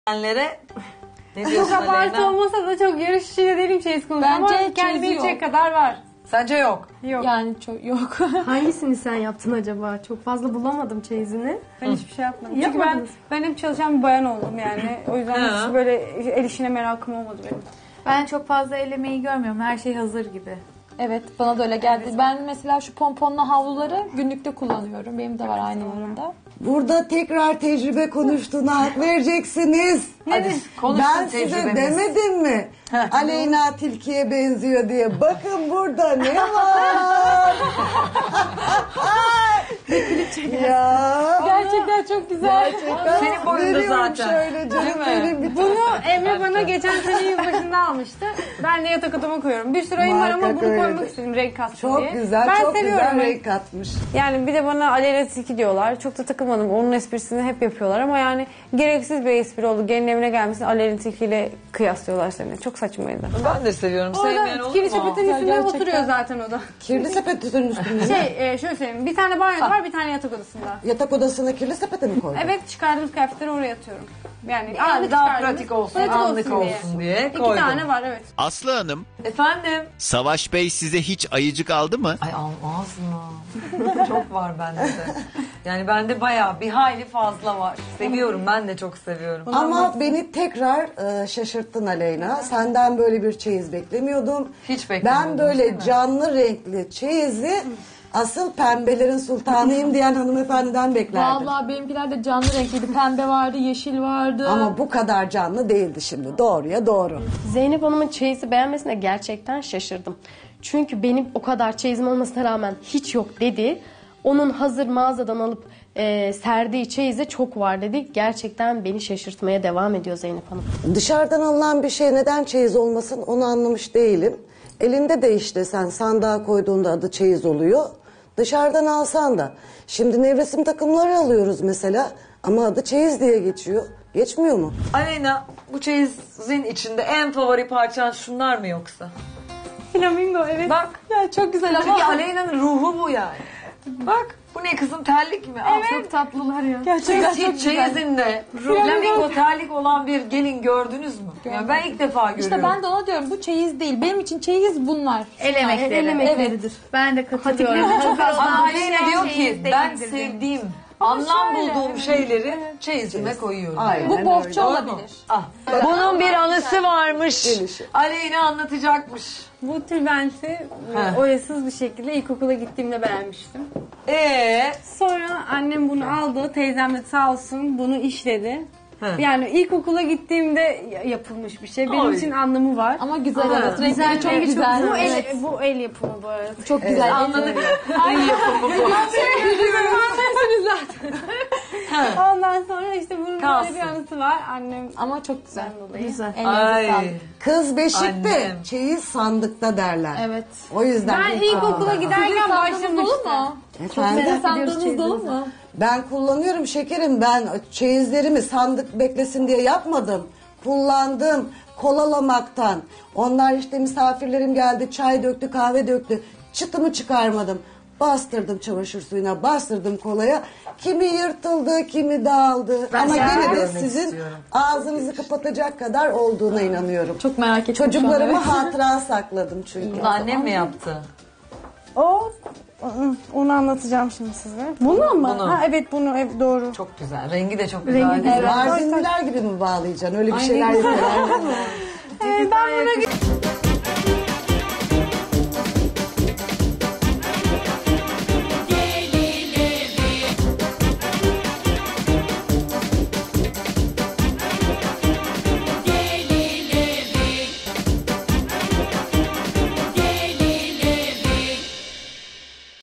Ne Çok diyorsun abartı Aleyna? olmasa da çok yarış içinde değilim çeyiz konusunda ama Bence kendime çeyizi yetecek yok. kadar var. Sence yok. Yok. Yani çok yok. Hangisini sen yaptın acaba? Çok fazla bulamadım çeyizini. Ben hiçbir şey yapmadım. Çünkü Yapmadınız. ben hep çalışan bir bayan oldum yani. O yüzden hiç böyle el işine merakım olmadı benim. Ben çok fazla el emeği görmüyorum. Her şey hazır gibi. Evet, bana da öyle geldi. Ben mesela şu pomponlu havluları günlükte kullanıyorum. Benim de var aynı yanımda. Burada tekrar tecrübe konuştuğuna hak vereceksiniz. Hadi konuşsun Ben size tecrübemiz. demedim mi? Aleyna tilkiye benziyor diye. Bakın burada ne var? Ya. Gerçekten çok güzel. Senin boyunda Veriyorum zaten. şöyle canım benim bir Bunu Emre bana geçen sene yılbaşında almıştı. Ben de yatak odama koyuyorum. Bir sürü ayım var ama Muhakkak bunu öyledir. koymak istedim renk katsın Çok diye. güzel, Ben çok seviyorum. güzel renk katmış. Yani bir de bana Aleyna Tilki diyorlar. Çok da takılmadım. Onun esprisini hep yapıyorlar ama yani gereksiz bir espri oldu. Gelin evine gelmişsin Aleyna Tilki ile kıyaslıyorlar seni. Çok saçmaydı. Ben de seviyorum. Sevmeyen Orada olur kirli mu? sepetin üstünde Gerçekten. oturuyor zaten o da. Kirli sepetin üstünde. Şöyle söyleyeyim. Bir tane banyo var, bir tane yatak odasında. Yatak odasına kirli sepete mi koydun? Evet, çıkardığımız kıyafetleri oraya atıyorum. Yani Daha çıkardığımız- pratik olsun, pratik anlık olsun diye İki koydum. tane var, evet. Aslı Hanım, Efendim? Savaş Bey size hiç ayıcık aldı mı? Ay almaz mı? Çok var bende de. Yani bende bayağı bir hayli fazla var. Seviyorum, ben de çok seviyorum. Ama beni tekrar şaşırttın Aleyna. Senden böyle bir çeyiz beklemiyordum. Hiç beklemiyordum, Ben değil böyle mi? canlı renkli çeyizi asıl pembelerin sultanıyım diyen hanımefendiden beklerdim. Vallahi benimkiler de canlı renkliydi. Pembe vardı, yeşil vardı. Ama bu kadar canlı değildi şimdi. Doğruya doğru. Zeynep Hanım'ın çeyizi beğenmesine gerçekten şaşırdım. Çünkü benim o kadar çeyizim olmasına rağmen hiç yok dedi. Onun hazır mağazadan alıp serdiği çeyize çok var dedi. Gerçekten beni şaşırtmaya devam ediyor Zeynep Hanım. Dışarıdan alınan bir şey neden çeyiz olmasın onu anlamış değilim. Elinde de işte sen sandığa koyduğunda adı çeyiz oluyor. Dışarıdan alsan da. Şimdi nevresim takımları alıyoruz mesela ama adı çeyiz diye geçiyor. Geçmiyor mu? Aleyna, bu çeyizin içinde en favori parçan şunlar mı yoksa? Flamingo, evet. Bak. Ya çok güzel ama. Çünkü Aleyna'nın ruhu bu yani. Bak. Bu ne kızım, terlik mi? Evet. Çok tatlılar ya. Siz Gerçekten çok hiç güzel. çeyizinde flamingo terlik olan bir gelin gördünüz mü? Yani ben ilk defa görüyorum. İşte ben de ona diyorum bu çeyiz değil. Benim için çeyiz bunlar. El emekleri. El emekleridir. Ben de katılıyorum. Ama Aleyna diyor ki çeyiz ben değildir sevdiğim, anlam bulduğum şeyleri çeyizime koyuyorum. Aynen Bu öyle. bohça olabilir. Ah. Bunun bir anısı varmış. Gelişi. Aleyna anlatacakmış. Bu tülbenti oyasız bir şekilde ilkokula gittiğimde beğenmiştim. Sonra annem bunu aldı, teyzem de sağ olsun bunu işledi. Yani ilkokula gittiğimde yapılmış bir şey. Benim Oy. için anlamı var. Ama güzel evet. Renkleri çok Rengi güzel. Bu, Evet. bu el yapımı bu arada. Çok güzel. Anladık. El yapımı bu. Ondan sonra işte bunun Kalsın. böyle bir anısı var. Annem Ama çok güzel. Güzel. Ellerinize sağlık. Ay. Kız beşikte, Annem. çeyiz sandıkta derler. Evet. O yüzden. ben ilkokula giderken Sandığınız dolu başlamıştı. mu? Efendim? Sizin sandığınız dolu mu? Ben kullanıyorum şekerim. Ben çeyizlerimi sandık beklesin diye yapmadım. Kullandım kolalamaktan. Onlar işte misafirlerim geldi, çay döktü, kahve döktü. Çıtımı çıkarmadım. Bastırdım çamaşır suyuna, bastırdım kolaya. Kimi yırtıldı, kimi dağıldı. Ama gene de görmek sizin istiyorum. ağzınızı kapatacak kadar olduğuna inanıyorum. Çok merak ettim. Çocuklarımı şu an, hatıra sakladım çünkü. Annem mi yaptı? Onu anlatacağım şimdi size. Bunu mu? Bunu. Ha, evet bunu doğru. Çok güzel. Rengi de çok güzel. Rengi de- Evet. Mardinliler gibi mi bağlayacaksın? Öyle bir şeyler yapıyorlar. Ben buna